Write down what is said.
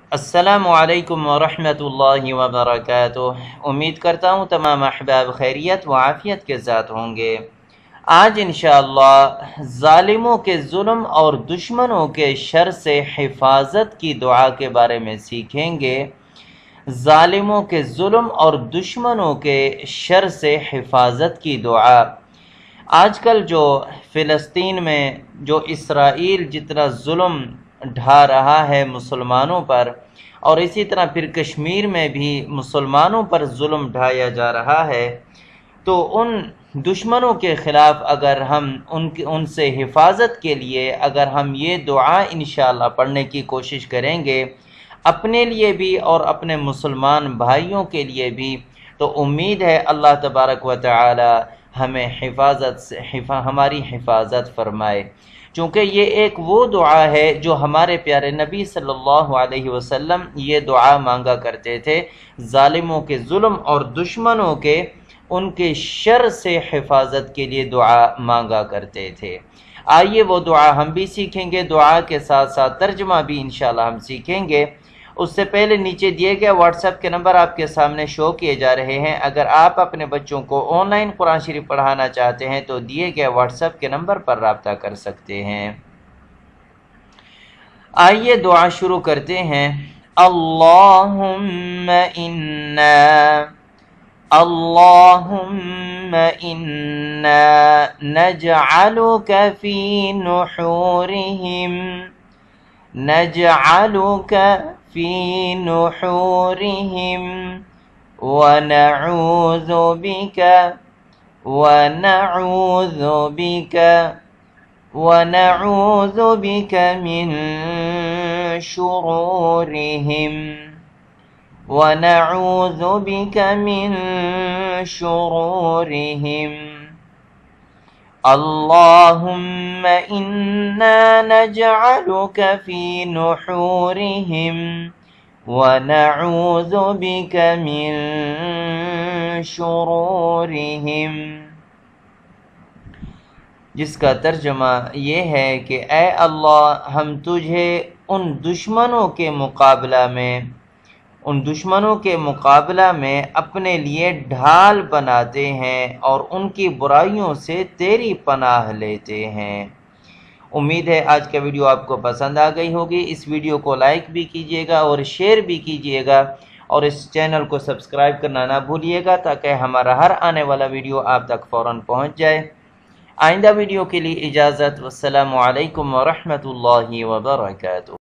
السلام علیکم ورحمۃ اللہ وبرکاتہ۔ امید کرتا ہوں تمام احباب خیریت و عافیت کے ساتھ ہوں گے۔ آج انشاءاللہ ظالموں کے ظلم اور دشمنوں کے شر سے حفاظت کی دعا کے بارے میں سیکھیں گے۔ ظالموں کے ظلم اور دشمنوں کے شر سے حفاظت کی دعا۔ آج کل جو فلسطین میں جو اسرائیل جتنا ظلم ڈھا رہا ہے مسلمانوں پر، اور اسی طرح پھر کشمیر میں بھی مسلمانوں پر ظلم ڈھایا جا رہا ہے، تو ان دشمنوں کے خلاف اگر ہم ان سے حفاظت کے لیے اگر ہم یہ دعا انشاءاللہ پڑھنے کی کوشش کریں گے، اپنے لیے بھی اور اپنے مسلمان بھائیوں کے لیے بھی، تو امید ہے اللہ تبارک و تعالی ہمیں ہماری حفاظت فرمائے، چونکہ یہ ایک وہ دعا ہے جو ہمارے پیارے نبی صلی اللہ علیہ وسلم یہ دعا مانگا کرتے تھے، ظالموں کے ظلم اور دشمنوں کے ان کے شر سے حفاظت کے لیے دعا مانگا کرتے تھے۔ آئیے وہ دعا ہم بھی سیکھیں گے، دعا کے ساتھ ساتھ ترجمہ بھی انشاءاللہ ہم سیکھیں گے۔ اس سے پہلے نیچے دیے گئے واٹس ایپ کے نمبر آپ کے سامنے شو کیے جا رہے ہیں۔ اگر آپ اپنے بچوں کو آن لائن قرآن شریف پڑھانا چاہتے ہیں تو دیے گئے واٹس ایپ کے نمبر پر رابطہ کر سکتے ہیں۔ آئیے دعا شروع کرتے ہیں۔ اللہم انا نجعلک فی نحورہم ونعوذ بک من شرورہم اللہم انا نجعلک فی نحورہم ونعوذ بک من شرورہم، جس کا ترجمہ یہ ہے کہ اے اللہ، ہم تجھے ان دشمنوں کے مقابلہ میں اپنے لیے ڈھال بناتے ہیں اور ان کی برائیوں سے تیری پناہ لیتے ہیں۔ امید ہے آج کا ویڈیو آپ کو پسند آ گئی ہوگی۔ اس ویڈیو کو لائک بھی کیجیے گا اور شیئر بھی کیجیے گا، اور اس چینل کو سبسکرائب کرنا نہ بھولیے گا تاکہ ہمارا ہر آنے والا ویڈیو آپ تک فوراً پہنچ جائے۔ آئندہ ویڈیو کے لیے اجازت، والسلام علیکم ورحمۃ اللہ وبرکاتہ۔